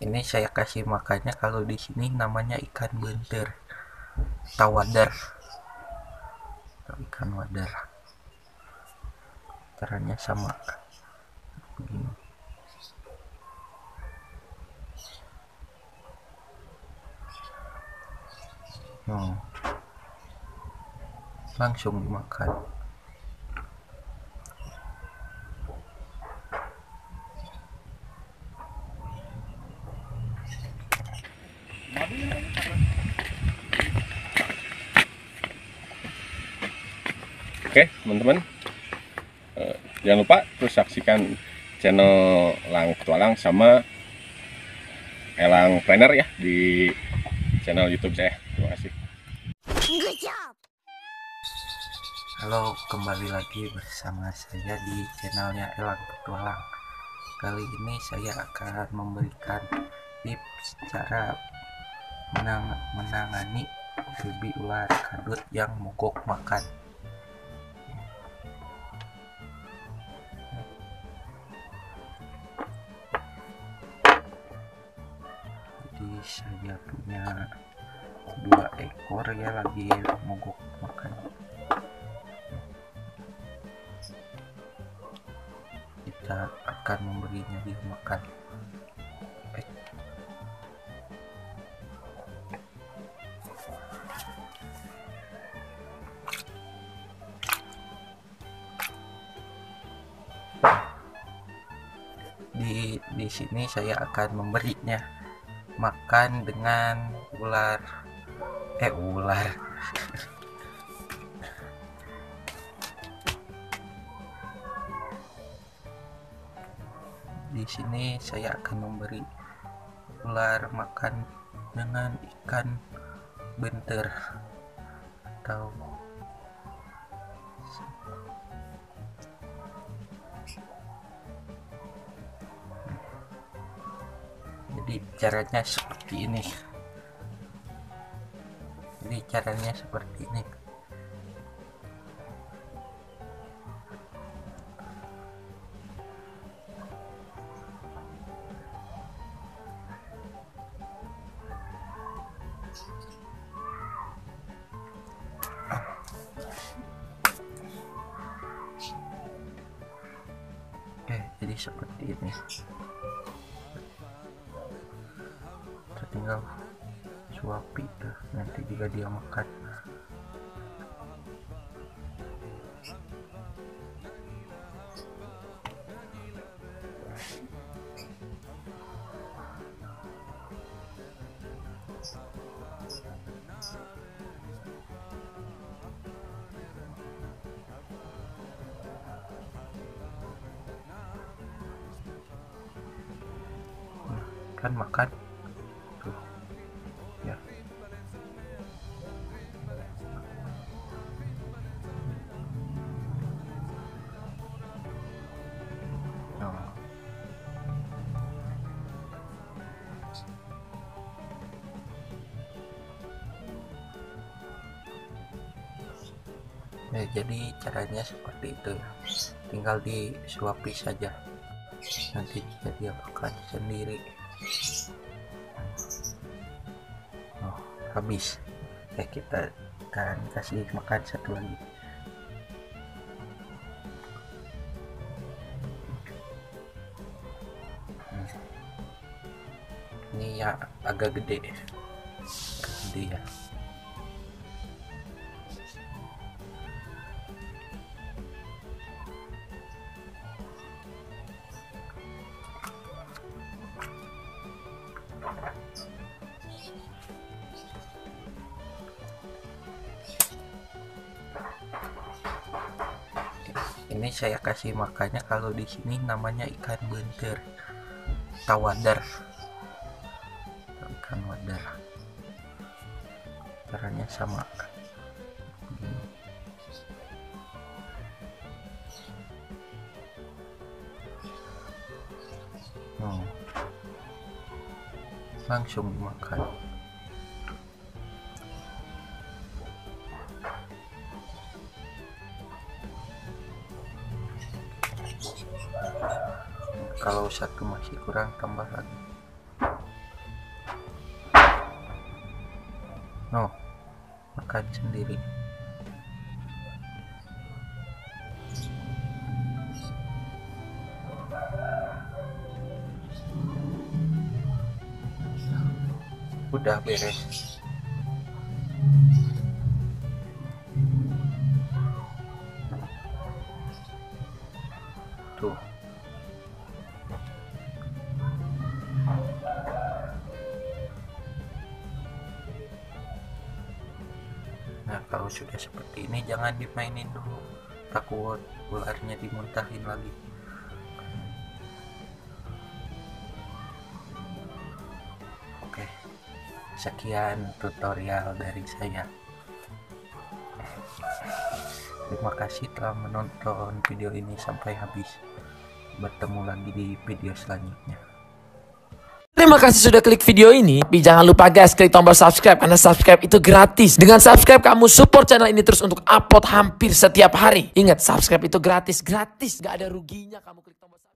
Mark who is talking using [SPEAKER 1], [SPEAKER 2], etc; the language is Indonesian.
[SPEAKER 1] Ini saya kasih makannya, kalau di sini namanya ikan bentir, tawadar, ikan wadar. Caranya sama begini. Langsung dimakan.
[SPEAKER 2] Oke teman-teman, jangan lupa terus saksikan channel Elang Petualang sama Elang Planner ya di channel YouTube saya. Terima kasih.
[SPEAKER 1] Halo, kembali lagi bersama saya di channelnya Elang Petualang. Kali ini saya akan memberikan tips cara menangani baby ular kadut yang mogok makan. Jadi saya punya 2 ekor ya, lagi mogok makan. Kita akan memberinya dia makan. Di sini saya akan memberinya makan dengan ular di sini saya akan memberi ular makan dengan ikan bentir atau jadi caranya seperti ini. Jadi seperti ini. Kita tinggal suapi tuh, nanti juga dia makan. Kan makan tuh ya. Jadi caranya seperti itu, tinggal disuapi saja, nanti dia makan sendiri. Habis kita akan kasih makan satu lagi. Ini ya agak gede ya. Ini saya kasih makannya, kalau di sini namanya ikan bentir, tawadar, ikan wadar. Caranya sama begini. Langsung dimakan. Kalau satu masih kurang, tambah lagi. No, makan sendiri. Udah beres. Tuh. Nah, kalau sudah seperti ini jangan dimainin dulu, takut ularnya dimuntahin lagi. Oke, sekian tutorial dari saya. Terima kasih telah menonton video ini sampai habis. Bertemu lagi di video selanjutnya.
[SPEAKER 3] Terima kasih sudah klik video ini. Tapi jangan lupa guys, klik tombol subscribe karena subscribe itu gratis. Dengan subscribe kamu support channel ini terus untuk upload hampir setiap hari. Ingat, subscribe itu gratis, gak ada ruginya kamu klik tombol subscribe.